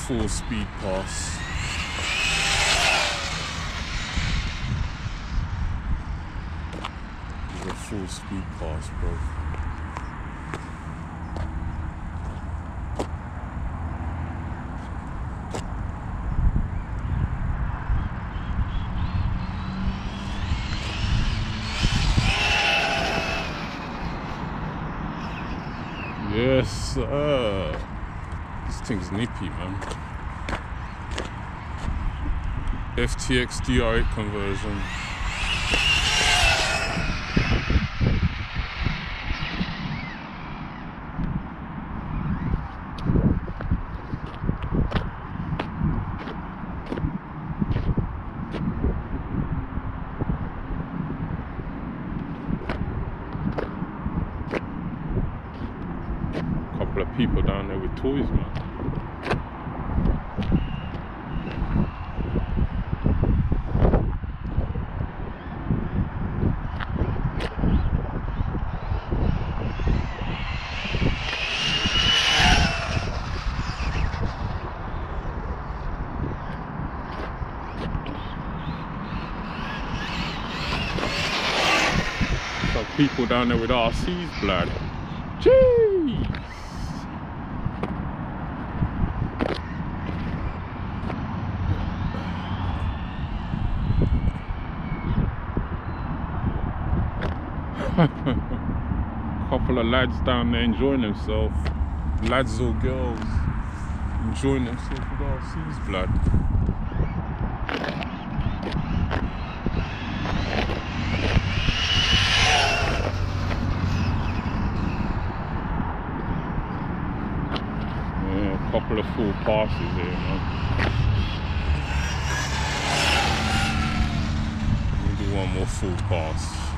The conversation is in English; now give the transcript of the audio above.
full speed pass. This is a full speed pass, bro. Yes, sir. This thing's nippy, man. FTX DR8 conversion. Couple of people down there with toys, man. Some people down there with RCs, blood. Jeez! Couple of lads down there enjoying themselves. Lads or girls enjoying themselves with RCs, blood. Yeah, a couple of full passes here, man. We'll do one more full pass.